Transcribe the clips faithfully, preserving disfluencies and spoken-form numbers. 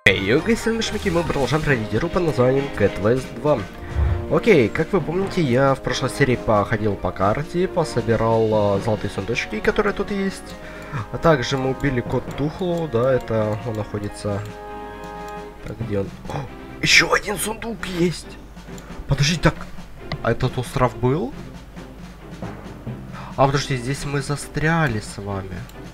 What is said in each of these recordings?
Йога и Сальмишмики, мы продолжаем пройти игру под названием Cat West два. Окей, как вы помните, я в прошлой серии походил по карте, пособирал а, золотые сундучки, которые тут есть. А также мы убили кот Тухлу, да, это он находится... Так, где он? О, еще один сундук есть! Подожди, так... А этот остров был? А, подожди, здесь мы застряли с вами.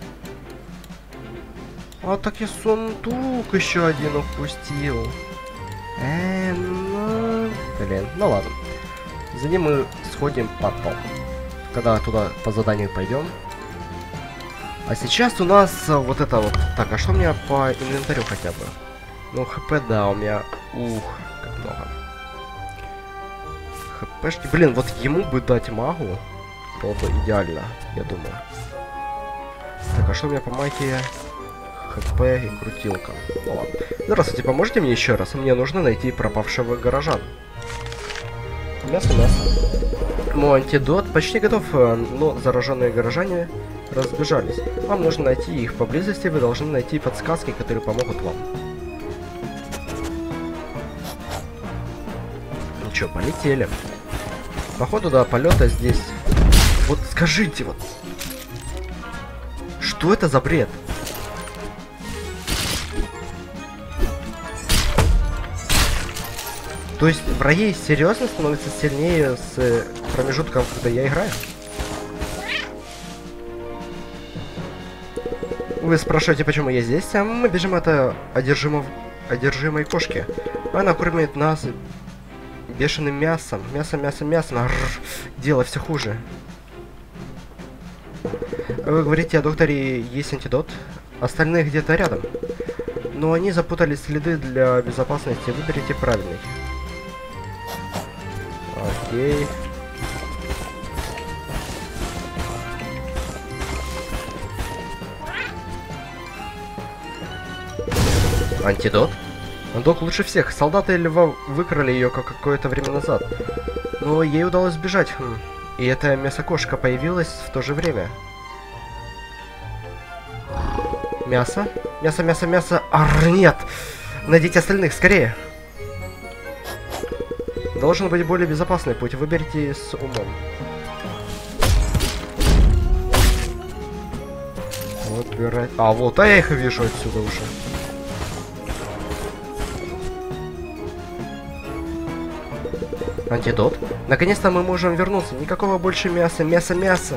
А так я сундук еще один упустил. Э, ну... Блин, ну ладно. За ним мы сходим потом. Когда туда по заданию пойдем. А сейчас у нас вот это вот... Так, а что у меня по инвентарю хотя бы? Ну, хп, да, у меня... Ух, как много. Хпшки... Блин, вот ему бы дать магу. Было бы идеально, я думаю. Так, а что у меня по магии? ХП и крутилка. Ну ладно. Здравствуйте, поможете мне еще раз? Мне нужно найти пропавшего горожан. Мясо, мясо. Мой антидот почти готов, но зараженные горожане разбежались. Вам нужно найти их поблизости, вы должны найти подсказки, которые помогут вам. Ну чё, полетели. Походу, до полета здесь... Вот скажите, вот... Что это за бред? То есть враги серьезно становятся сильнее с э, промежутком, когда я играю? Вы спрашиваете, почему я здесь? А мы бежим от одержимо... одержимой кошки. Она кормит нас бешеным мясом. Мясо, мясо, мясо. Арр, дело все хуже. Вы говорите, о докторе есть антидот? Остальные где-то рядом. Но они запутали следы для безопасности. Выберите правильный. Окей. Антидот? Док лучше всех. Солдаты льва выкрали ее какое-то время назад. Но ей удалось сбежать. Хм. И эта мясокошка появилась в то же время. Мясо? Мясо, мясо, мясо. Ар, нет! Найдите остальных, скорее! Должен быть более безопасный путь. Выберите с умом. Выбирать. А, вот, а я их вижу отсюда уже. Антидот. Наконец-то мы можем вернуться. Никакого больше мяса. Мясо, мясо.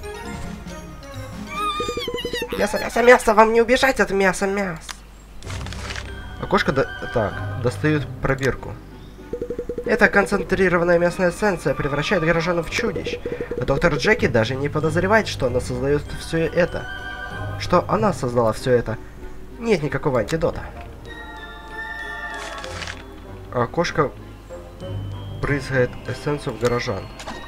Мясо, мясо, мясо. Вам не убежать от мяса, мясо. Окошко до... Так, достают пробирку. Эта концентрированная мясная эссенция превращает горожан в чудищ. Доктор Джеки даже не подозревает, что она создает все это. Что она создала все это. Нет никакого антидота. А кошка брызгает эссенцию в горожан.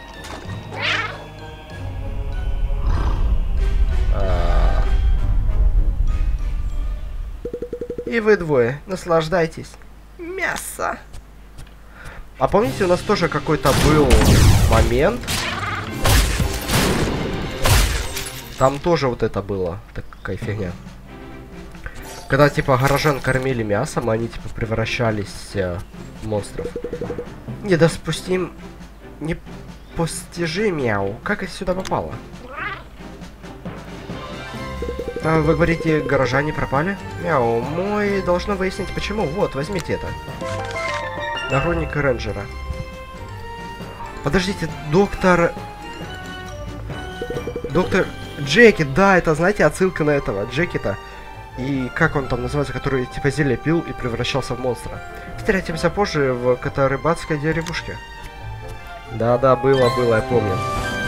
А... И вы двое, наслаждайтесь. Мясо. А помните, у нас тоже какой-то был момент. Там тоже вот это было. Такая фигня. Когда, типа, горожан кормили мясом, они, типа, превращались э, в монстров. Недоспустим... Непостижи, мяу. Как это сюда попало? А, вы говорите, горожане пропали? Мяу, мой должно выяснить, почему. Вот, возьмите это. Нагрудник рейнджера. Подождите, доктор... Доктор Джеки, да, это, знаете, отсылка на этого, Джеки-то. И как он там называется, который типа зелье пил и превращался в монстра. Встретимся позже в Катарыбатской деревушке. Да-да, было, было, я помню.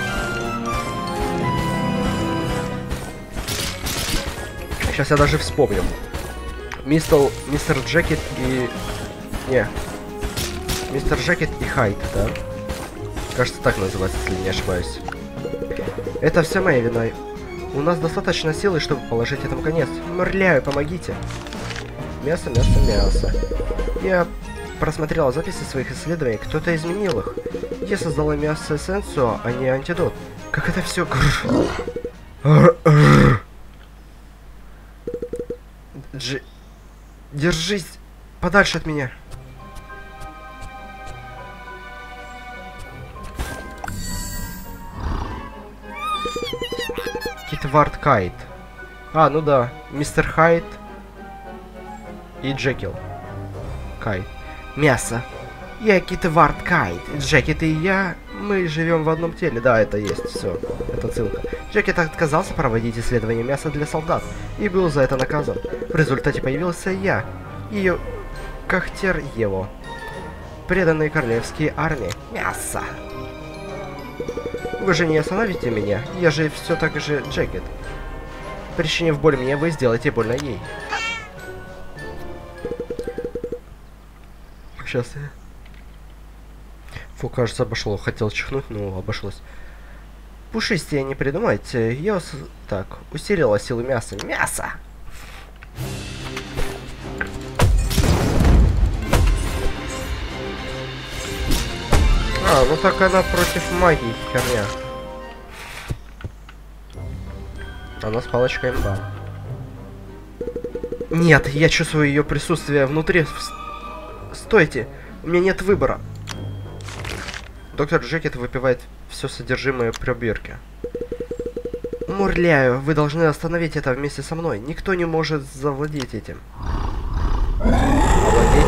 Сейчас я даже вспомню. Мистер, мистер Джекет и... Не. Мистер Джекет и Хайд, да? Кажется, так называется, если не ошибаюсь. Это все моя вина. У нас достаточно силы, чтобы положить этому конец. Морляю, помогите. Мясо, мясо, мясо. Я просмотрела записи своих исследований. Кто-то изменил их. Я создала мясо-эссенцию, а не антидот. Как это все... Дж... Держись подальше от меня. Китвард Кайт. А, ну да. Мистер Хайд и Джекил. Кайт. Мясо. Я Китвард Кайт. Джекет и я, мы живем в одном теле. Да, это есть, все. Это ссылка. Джекет отказался проводить исследование мяса для солдат и был за это наказан. В результате появился я, ее Кахтер его. Преданные королевские армии. Мясо. Вы же не остановите меня. Я же все так же Джекет. Причинив боль мне, вы сделаете больно ей. Сейчас я... Фу, кажется, обошло. Хотел чихнуть, но обошлось. Пушистее не придумайте. Я ус... Так, усилила силу мяса. Мясо! А, ну так она против магии, херня. Она с палочкой имба. Нет, я чувствую ее присутствие внутри. Стойте, у меня нет выбора. Доктор Джекет выпивает все содержимое пробирки. Мурляю, вы должны остановить это вместе со мной. Никто не может завладеть этим. Овладеть?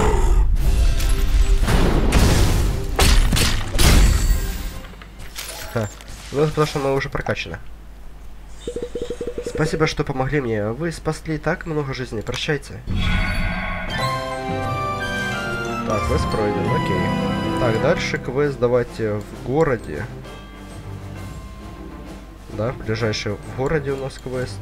Ха. Ну это потому что мы уже прокачаны. Спасибо, что помогли мне. Вы спасли так много жизней. Прощайте. Так, квест пройден, окей. Так, дальше квест давайте в городе. Да, ближайший в городе у нас квест.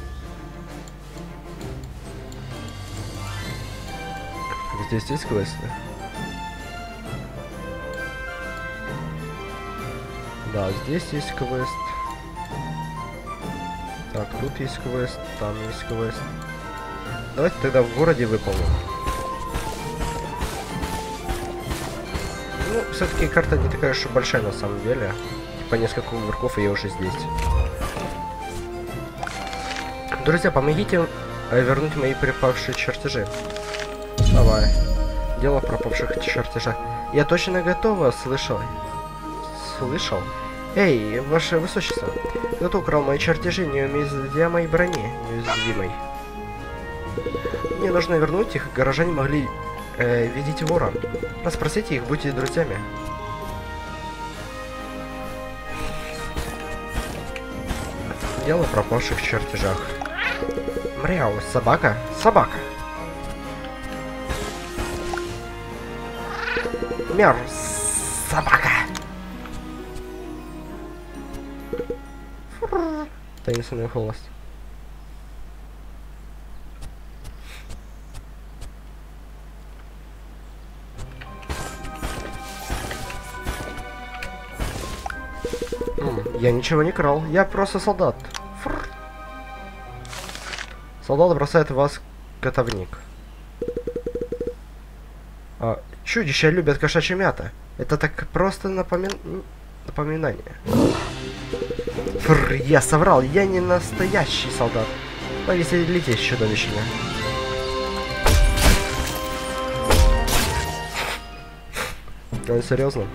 Здесь есть квесты? Да, здесь есть квест. Так, тут есть квест, там есть квест. Давайте тогда в городе выполним. Ну, все-таки карта не такая уж и большая на самом деле. Типа несколько уголков, и я уже здесь. Друзья, помогите вернуть мои пропавшие чертежи. Давай. Дело в пропавших чертежах. Я точно готова, слышал. Слышал? Эй, ваше высочество. Кто-то украл мои чертежи неуязвимой брони. Неуязвимой. Мне нужно вернуть их. Горожане могли э, видеть вора. Расспросите их, будьте друзьями. Дело в пропавших чертежах. Мряу, собака? Собака. Мяу, собака. Таинственный голос. М, я ничего не крал, я просто солдат. Фррр. Солдат бросает в вас котовник. А, чудища любят кошачье мята. Это так просто напомин... напоминание. Фррр, я соврал, я не настоящий солдат. Повеселитесь, чудовищно. Он серьезно?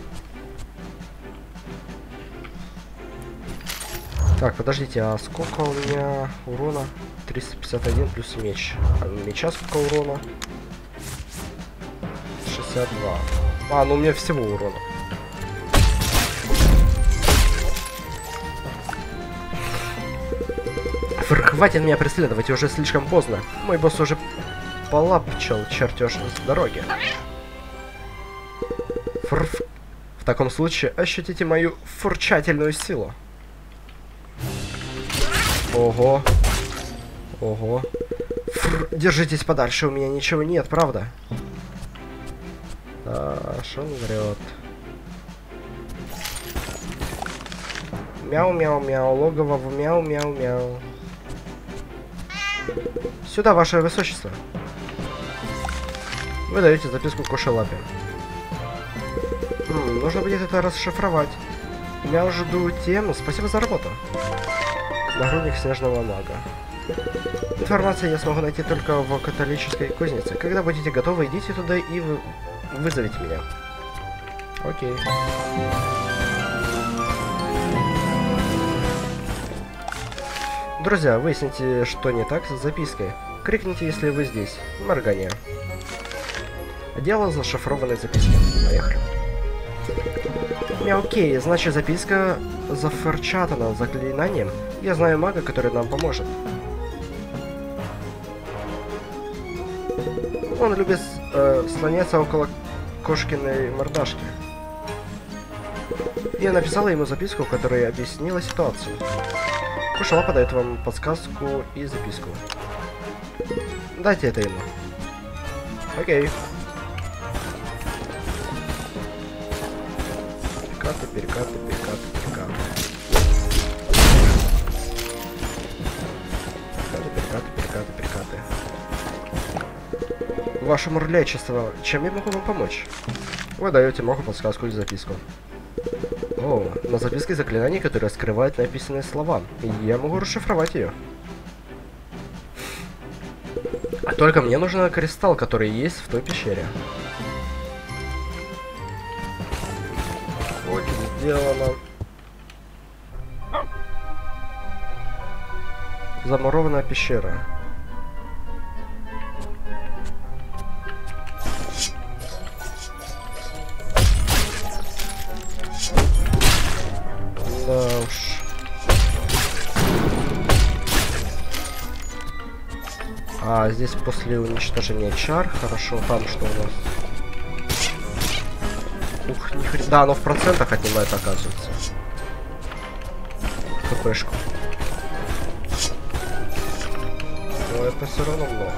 Так, подождите, а сколько у меня урона? триста пятьдесят один плюс меч. А у меча сколько урона? шестьдесят два. А, ну у меня всего урона. Фр, хватит меня преследовать, уже слишком поздно. Мой босс уже полапчил чертеж с дороги. Фр, в таком случае ощутите мою фурчательную силу. Ого. Ого. Фр, держитесь подальше, у меня ничего нет, правда? А, шо он врет? Мяу-мяу-мяу, логово в мяу-мяу-мяу. Сюда, ваше высочество. Вы даете записку кошелапе. Хм, нужно будет это расшифровать. Я жду тему. Спасибо за работу. Нагрудник снежного мага. Информацию я смогу найти только в католической кузнице. Когда будете готовы, идите туда и вы... вызовите меня. Окей. Друзья, выясните, что не так с запиской. Крикните, если вы здесь. Моргание. Дело зашифрованной записки. Поехали. Не, окей, значит записка зафорчатана заклинанием. Я знаю мага, который нам поможет. Он любит э, слоняться около кошкиной мордашки. Я написала ему записку, в которой объяснила ситуацию. Кошалапа дает вам подсказку и записку. Дайте это ему. Окей. Перекаты, перекаты, перекаты, перекаты. Перекаты, перекаты, перекаты, перекаты. Ваше мурлечество, чем я могу вам помочь? Вы даете магу подсказку или записку. О, на записке заклинание, которое скрывает написанные слова. И я могу расшифровать ее. Только мне нужен кристалл, который есть в той пещере. Очень сделано. Замурованная пещера. Да уж. А, здесь после уничтожения чар. Хорошо, там что у нас? Ух, ни хрена. Да, оно в процентах отнимает, оказывается. ХПшку. Но это все равно много.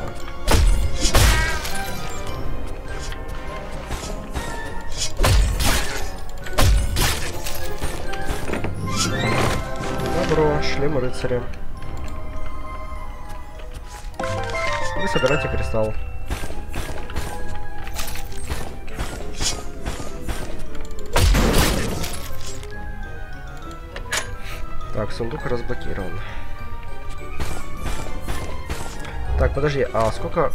Добро, шлем рыцаря. Вы собираете кристалл. Так, сундук разблокирован. Так, подожди, а сколько...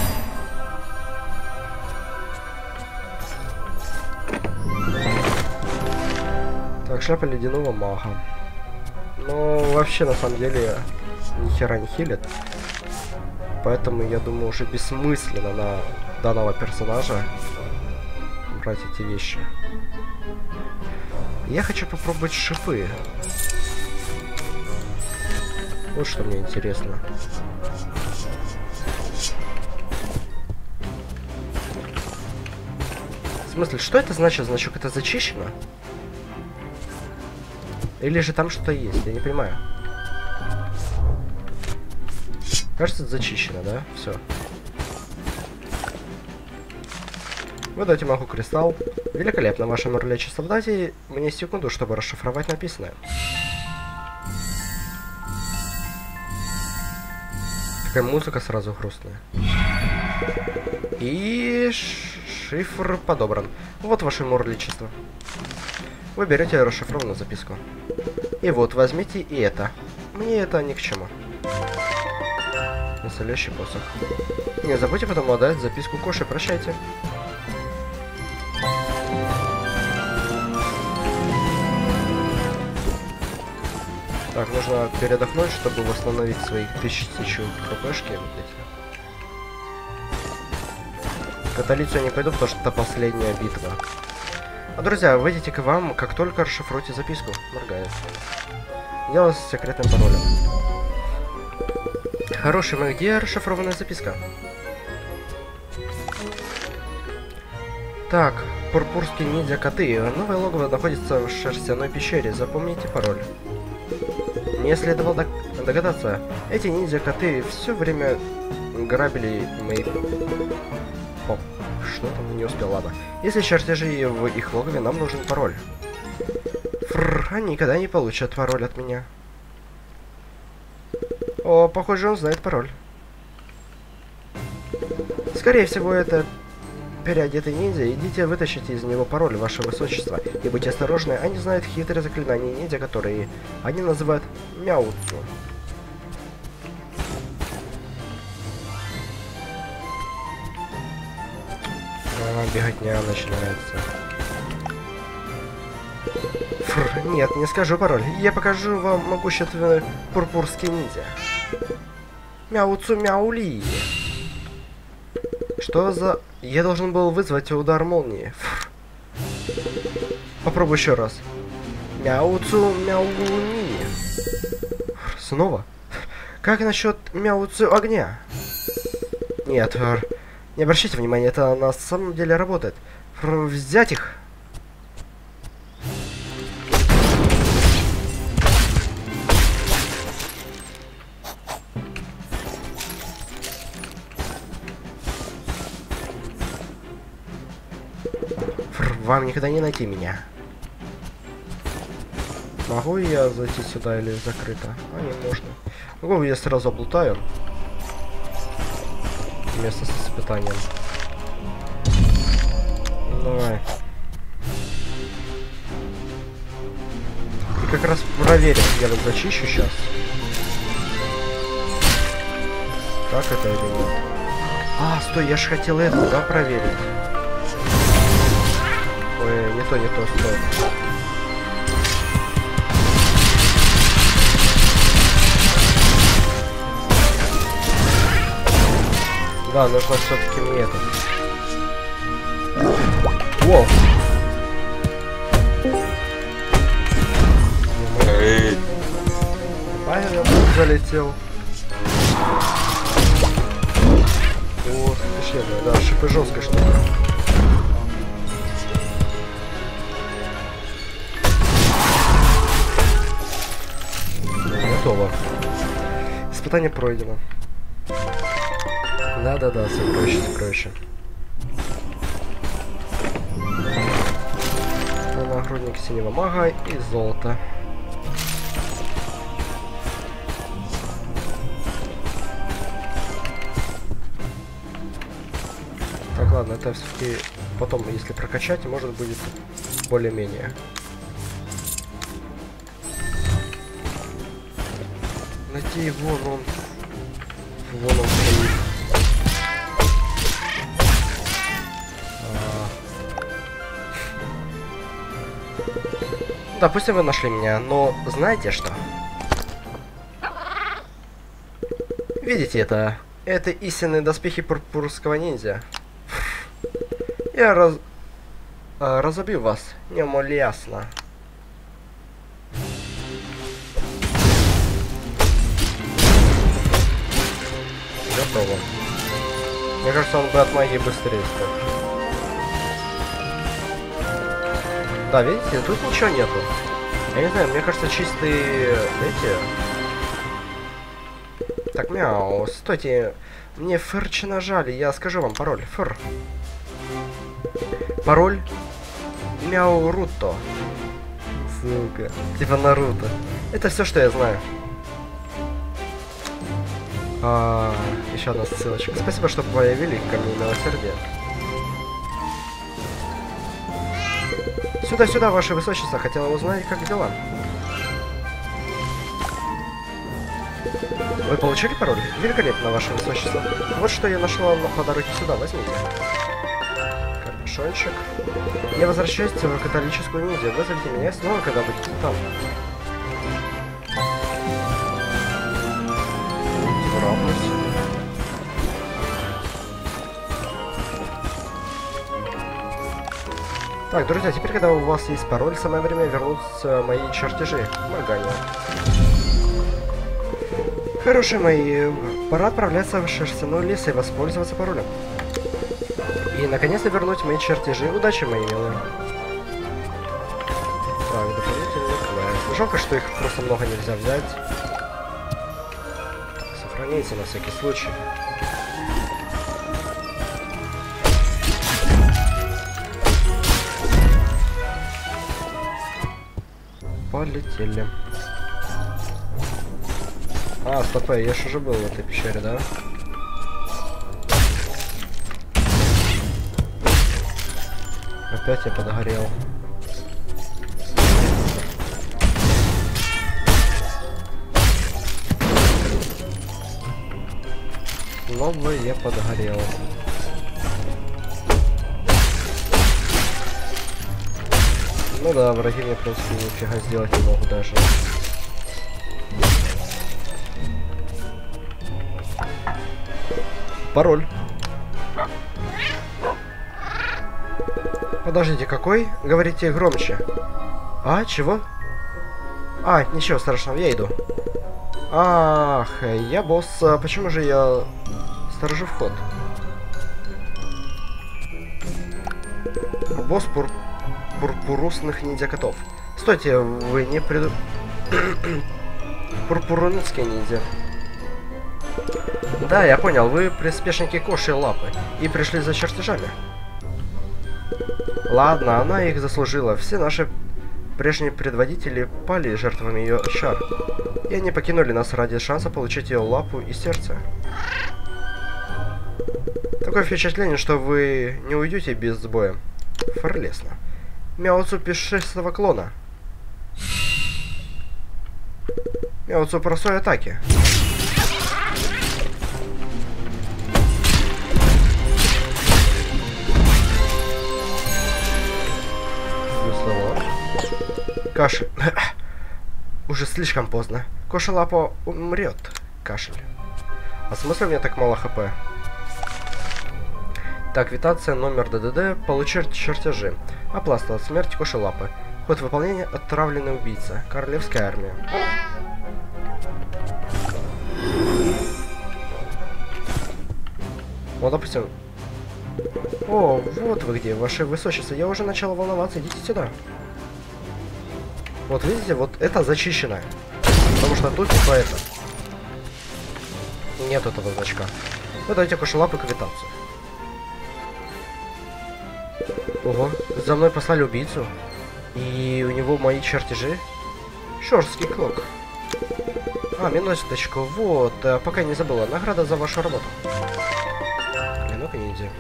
Так, шляпа ледяного мага. Ну, вообще, на самом деле, ни хера не хилит. Поэтому, я думаю, уже бессмысленно на данного персонажа брать эти вещи. Я хочу попробовать шипы. Вот что мне интересно. В смысле, что это значит? Значок это зачищено? Или же там что-то есть? Я не понимаю. Кажется, это зачищено, да? Все. Вы дайте магу кристалл. Великолепно, ваше мурлечество. Дайте мне секунду, чтобы расшифровать написанное. Какая музыка сразу грустная. И шифр подобран. Вот ваше мурлечество. Вы берете расшифрованную записку. И вот, возьмите и это. Мне это ни к чему. Настоящий посох. Не забудьте потом отдать записку Коше. Прощайте. Так, нужно передохнуть, чтобы восстановить свои тысячу хпшки. Вот эти. Католицу я не пойду, потому что это последняя битва. А, друзья, выйдите к вам, как только расшифруйте записку. Моргает. Дело с секретным паролем. Хороший мой, где расшифрованная записка? Так, пурпурские ниндзя-коты. Новое логово находится в шерстяной пещере. Запомните пароль. Мне следовало догадаться. Эти ниндзя-коты все время грабили мои... О, что там, не успел, ладно. Если чертежи в их логове, нам нужен пароль. Фррр, они никогда не получат пароль от меня. О, похоже, он знает пароль. Скорее всего, это переодетый ниндзя. Идите, вытащите из него пароль, ваше высочество. И будьте осторожны, они знают хитрые заклинания ниндзя, которые они называют мяуцу. А, беготня начинается. Фр, нет, не скажу пароль. Я покажу вам могущественный пурпурский ниндзя. Мяуцу мяули. Что за... Я должен был вызвать удар молнии. Фр. Попробуй еще раз. Мяуцу мяуни. Фр, снова? Как насчет мяуцу огня? Нет, фр. Не обращайте внимания, это на самом деле работает. Фр, взять их. Вам никогда не найти меня. Могу я зайти сюда или закрыто? А, не можно. Могу, я сразу облутаю. Место с испытанием. Давай. И как раз проверим. Я вот зачищу сейчас. Так это или нет? А, стой, я же хотел это, да, проверить. Ой, не то, не то, стой. Да, нужно все-таки мне это. Воу! Правильно, залетел. О, смешно, да, шипы жесткая штука. Готово. Испытание пройдено. Да-да-да, сокровище, сокровище. Нагрудник синего мага и золото. Так, ладно, это все-таки потом, если прокачать, может будет более-менее. Найти его, вон, вон он стоит. А... Допустим, вы нашли меня, но знаете что? Видите это? Это истинные доспехи пурпурского ниндзя. Я раз... а, разобью вас, не мол ясно. Готово. Мне кажется, он бы от магии быстрее стал. Да, видите, тут ничего нету. Я не знаю, мне кажется, чистые эти... Так, мяу, стойте. Мне фырчи нажали, я скажу вам пароль. Фыр. Пароль Мяу Руто. Сука. Типа Наруто. Это все, что я знаю. А, еще одна ссылочка. Спасибо, что появились ко мне милосердие. Сюда-сюда, ваше высочество. Хотела узнать, как дела. Вы получили пароль? Великолепно, ваше высочество. Вот что я нашла по дороге сюда. Возьмите. Капюшончик. Не возвращайтесь в католическую ниндзю. Вызовите меня снова, когда будете там. Так, друзья, теперь, когда у вас есть пароль, самое время вернуть мои чертежи. Моргание. Хорошие мои, пора отправляться в шерстяной лес и воспользоваться паролем. И, наконец-то, вернуть мои чертежи. Удачи, мои милые. Так, дополнительный квест. Жалко, что их просто много нельзя взять. Сохраните на всякий случай. Полетели. А, стоп, я ж уже был в этой пещере, да? Опять я подгорел. Снова я подгорел. Ну да, враги мне, в принципе, нифига сделать не могут даже. Пароль. Подождите, какой? Говорите громче. А, чего? А, ничего страшного, я иду. Ах, я босс. А почему же я сторожу вход? Босс пур... пурпурусных ниндзя-котов. Стойте, вы не преду... Пурпурунецкие ниндзя. Да, я понял, вы приспешники Коши Лапы и пришли за чертежами. Ладно, она их заслужила. Все наши прежние предводители пали жертвами ее чар. И они покинули нас ради шанса получить ее лапу и сердце. Такое впечатление, что вы не уйдете без боя. Фарлесно. Мяуцу пешестого клона. Мяуцу простой атаки. Кашель. Уже слишком поздно. Коша Лапа умрет. Кашель. А смысл у меня так мало хп? Так, квитанция номер ДДД. Получить чертежи. Оплата. Смерть Коши Лапы. Ход выполнения. Отравленный убийца. Королевская армия. Вот, допустим. О, вот вы где, ваше высочество. Я уже начал волноваться. Идите сюда. Вот видите, вот это зачищено. Потому что тут типа это. Нет этого значка. Вы даете Коши Лапы квитанцию. Ого, за мной послали убийцу. И у него мои чертежи. Шорстский клок. А, минуточку. Вот, а, пока не забыла. Награда за вашу работу. Ну-ка, ниндзя.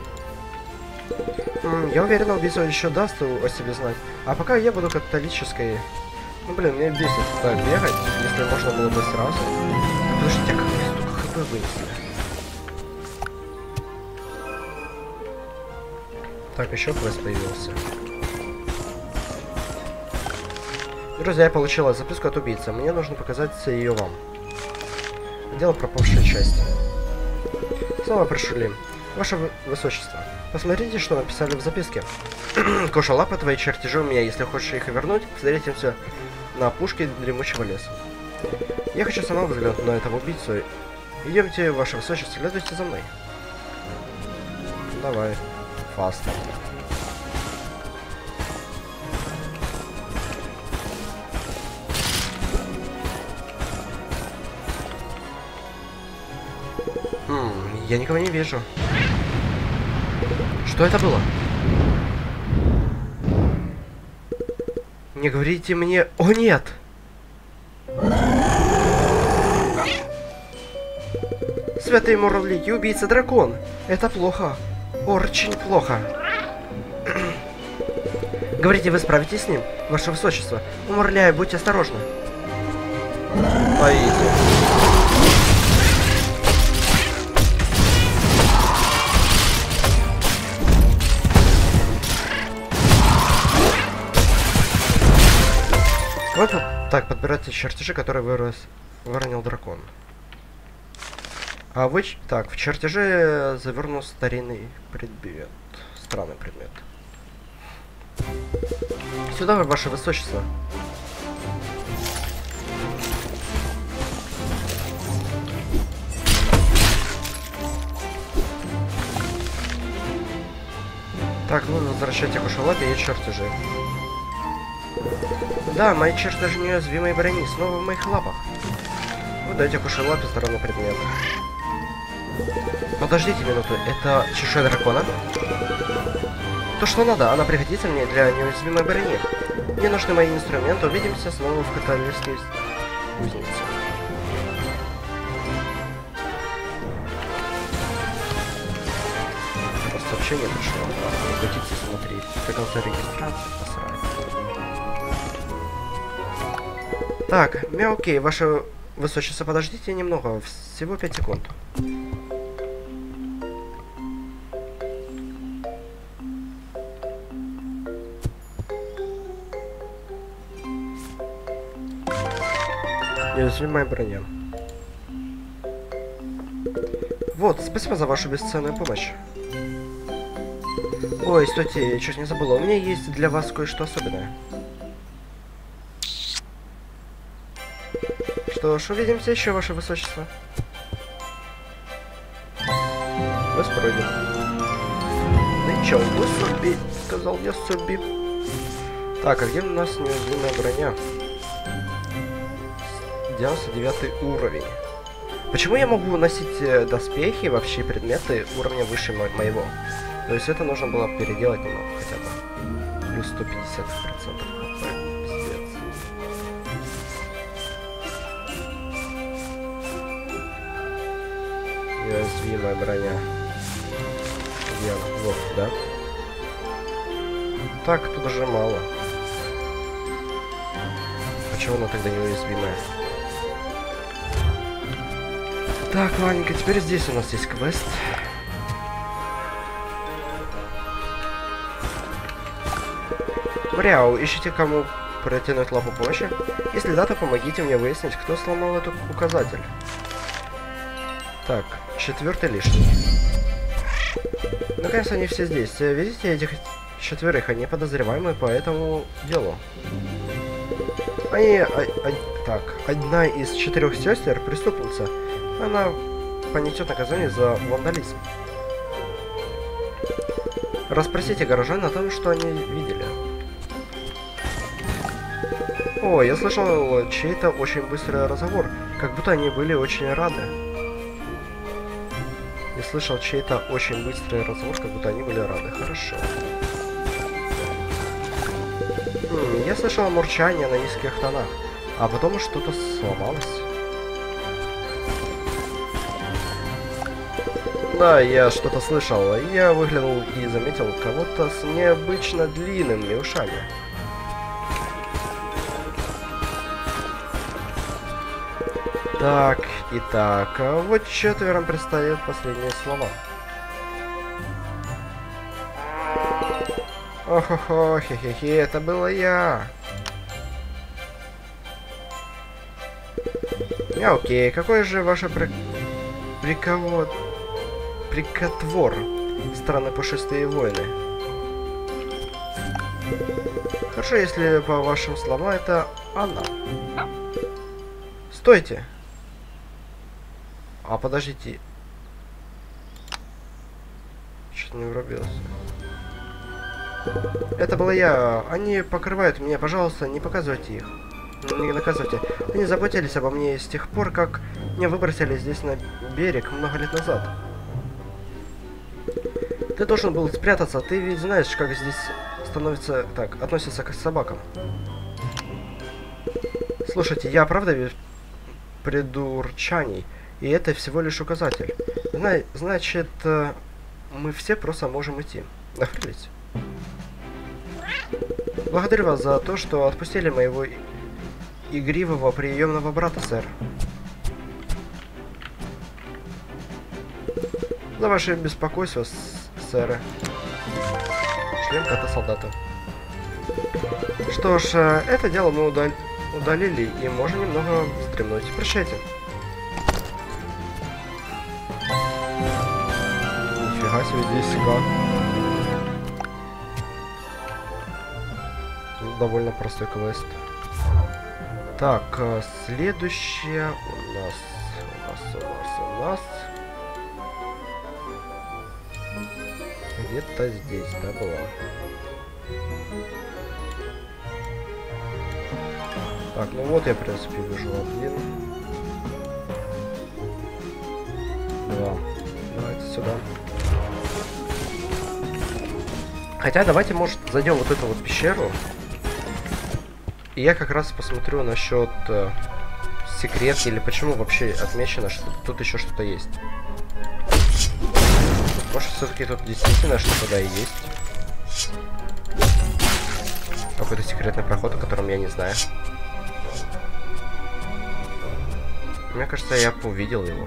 Я уверен, убийца еще даст о себе знать. А пока я буду католической. Ну блин, меня бесит так бегать, если можно было бы сразу. Подождите, как мне столько хп вынесли? Так, еще квест появился. Друзья, я получила записку от убийцы. Мне нужно показать ее вам. Дело пропавшей части. Снова пришли. Ваше высочество, посмотрите, что написали в записке. Коша Лапа, твои чертежи у меня. Если хочешь их вернуть, встретимся на опушке дремучего леса. Я хочу сама взглянуть на этого убийцу. Идемте, ваше высочество, следуйте за мной. Давай. Фаст. Хм, я никого не вижу. Что это было? Не говорите мне... О, нет! Святые муравлики, убийца дракон! Это плохо. Очень плохо. Говорите, вы справитесь с ним? Ваше высочество. Умоляю, будьте осторожны. Поедем. Вот, так, подбирайте чертежи, которые вырос, выронил дракон. А вы... Так, в чертеже завернул старинный предмет. Странный предмет. Сюда, ваше высочество. Так, ну возвращайте Коши Лапе и чертежи. Да, мои чертежи неуязвимой брони снова в моих лапах. Вот дайте Коши Лапе сторону предмета. Подождите минуту, это чешуя дракона? То, что надо, она пригодится мне для неуязвимой брони. Мне нужны мои инструменты, увидимся снова в каталийской кузнице. Просто сообщение пришло. Обратите, смотреть. Как авторегистрация, посрать. Так, мне окей, ваше высочество, подождите немного, всего пять секунд. Неуязвимая броня. Вот, спасибо за вашу бесценную помощь. Ой, стойте, я чуть не забыла. У меня есть для вас кое-что особенное. Что ж, увидимся еще, ваше высочество. Без просьбы. Да чё, Суби, сказал я Суби. Так, а где у нас неуязвимая броня? девяносто девятый уровень. Почему я могу носить э, доспехи, вообще предметы уровня выше мо моего? То есть это нужно было переделать немного хотя бы. Плюс сто пятьдесят процентов хп. Пиздец. Неуязвимая броня. Где она? Вот, да? Так, тут уже мало. Почему она тогда неуязвимая? Так, ладненько, теперь здесь у нас есть квест. Вряу, ищите кому протянуть лапу помощи. Если да, то помогите мне выяснить, кто сломал этот указатель. Так, четвертый лишний. Наконец они все здесь. Видите этих четверых? Они подозреваемые по этому делу. Они... А, а, так, одна из четырех сестер преступница. Она понесет наказание за вандализм. Расспросите горожан о том, что они видели. О, я слышал чей-то очень быстрый разговор, как будто они были очень рады. Я слышал чей-то очень быстрый разговор, как будто они были рады. Хорошо. Хм, я слышал мурчание на низких тонах, а потом что-то сломалось. Да, я что-то слышал. Я выглянул и заметил кого-то с необычно длинными ушами. Так, и так, а вот четвером предстоят последние слова. Ох-хо-хо, хе-хе-хе, это было я. А, окей, какой же ваше при... приковод... прикотвор? Странно пушистые воины. Хорошо, если по вашим словам это она. Стойте! А, подождите. Что-то не врубился. Это была я. Они покрывают меня, пожалуйста, не показывайте их. Не наказывайте. Они заботились обо мне с тех пор, как меня выбросили здесь на берег много лет назад. Ты должен был спрятаться. Ты ведь знаешь, как здесь становится... Так, относятся к собакам. Слушайте, я правда ведь придурчаний. И это всего лишь указатель. Зна значит, э, мы все просто можем идти. Договорились? Благодарю вас за то, что отпустили моего игривого приемного брата, сэр. За ваше беспокойство, сэры. Шлем кота-солдата. Что ж, э, это дело мы удал удалили и можно немного вздремнуть. Прощайте. Нифига себе, здесь как. Тут довольно простой квест. Так, следующее у нас, у нас, у нас, у нас. Где-то здесь, да, была. Так, ну вот я, в принципе, вижу один. Два. Давайте сюда. Хотя давайте, может, зайдем в вот эту вот пещеру. И я как раз посмотрю насчет э, секрет или почему вообще отмечено, что тут еще что-то есть. Может, все-таки тут действительно что-то да и есть. Какой-то секретный проход, о котором я не знаю. Мне кажется, я увидел его.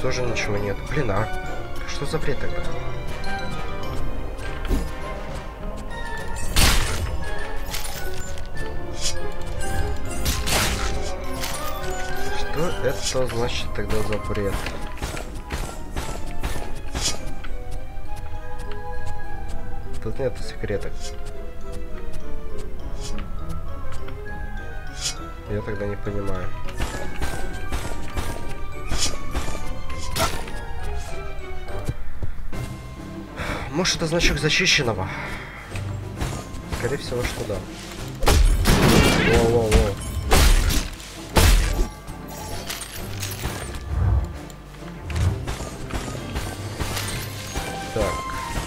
тоже ничего нет. Блин, а что за бред тогда? Что это значит тогда за бред? Тут нет секреток. Я тогда не понимаю. Может, это значок зачищенного? Скорее всего, что да. Воу-воу-воу. Так.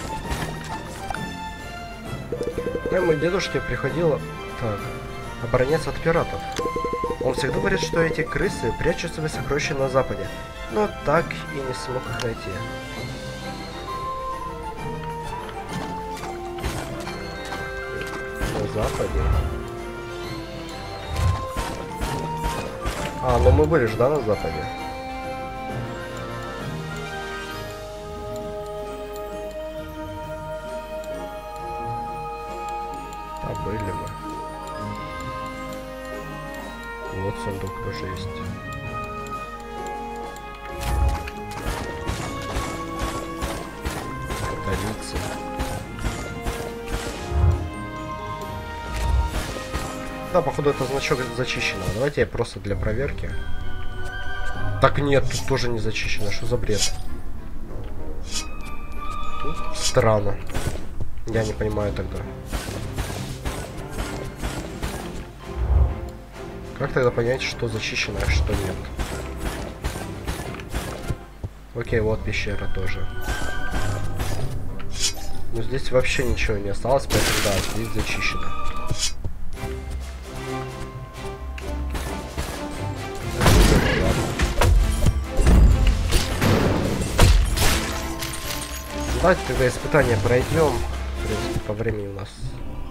К моему дедушке приходило... Так. Оборонец от пиратов. Он всегда говорит, что эти крысы прячут свои сокровища на западе, но так и не смог их найти. На западе? А, ну мы были же, да, на западе? А были мы. Вот сундук тоже есть. Католицы. Да, походу это значок зачищенного. Давайте я просто для проверки. Так нет, тут тоже не зачищено. Что за бред? Тут странно. Я не понимаю тогда. Как тогда понять, что зачищено, а что нет? Окей, вот пещера тоже. Но здесь вообще ничего не осталось, поэтому да, здесь зачищено. Давайте тогда испытание пройдем. В принципе, по времени у нас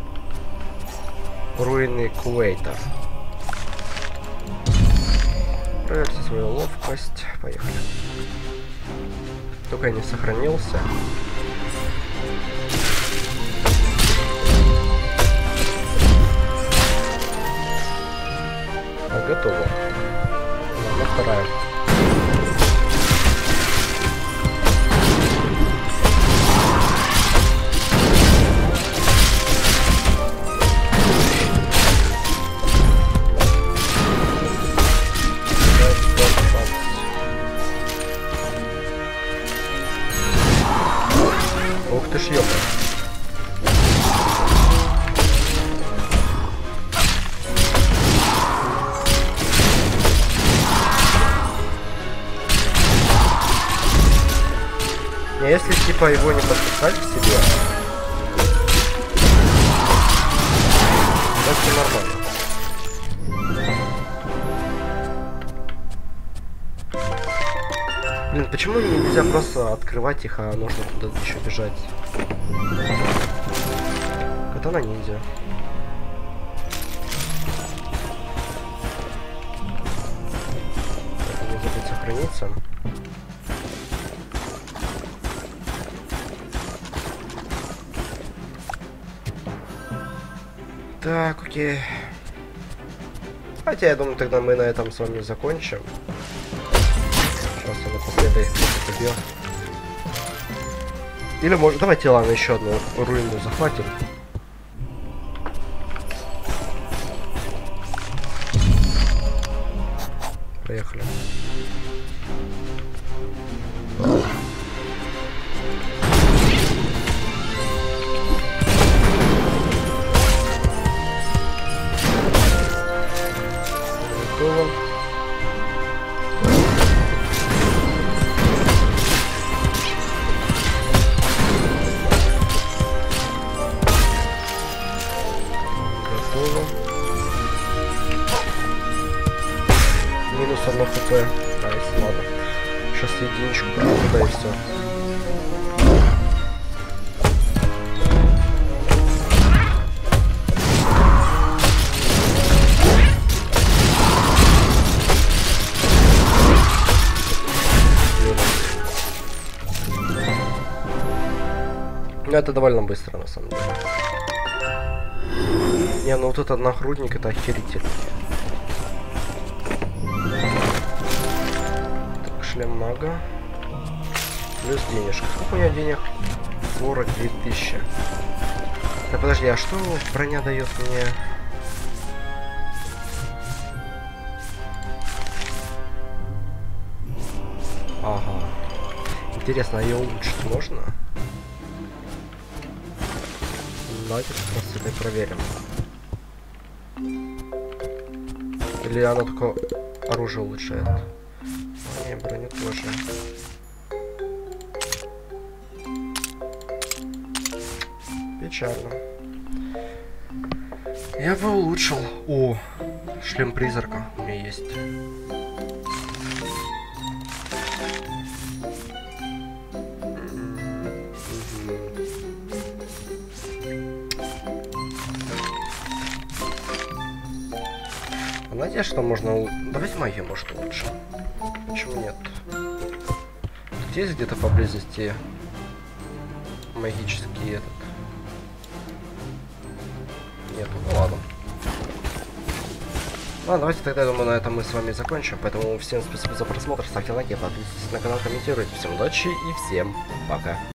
руины Кувейта. Проверьте свою ловкость. Поехали. Только я не сохранился. А, готово. Ладно, вторая. Ух ты ж, ёпта. Не, если типа его не подписать к себе, то все нормально. Блин, почему нельзя просто открывать их, а нужно туда еще бежать? Катана ниндзя. Так, не забыть сохраниться. Так, окей. Хотя я думаю, тогда мы на этом с вами закончим. Сейчас я напоследок убью. Или может, давайте, ладно, еще одну руину захватим. Поехали. Готово. Минус одно хп. Найс, ладно. Сейчас единичку туда и все. Блин, это довольно быстро, на самом деле. Не, ну вот этот нагрудник, это охерительно. Так, шлем мага. Плюс денежка. Сколько у меня денег? сорок две тысячи. Да подожди, а что броня дает мне? Ага. Интересно, а ее улучшить можно? Давайте просто это проверим. Или она только оружие улучшает? А, не, броню тоже. Печально. Я бы улучшил. О, шлем призрака у меня есть. Знаете, что можно... Давайте магию, может, лучше. Почему нет? Тут есть где-то поблизости магический этот... Нет, ну ладно. Ладно, давайте тогда, я думаю, на этом мы с вами закончим. Поэтому всем спасибо за просмотр, ставьте лайки, подписывайтесь на канал, комментируйте. Всем удачи и всем пока.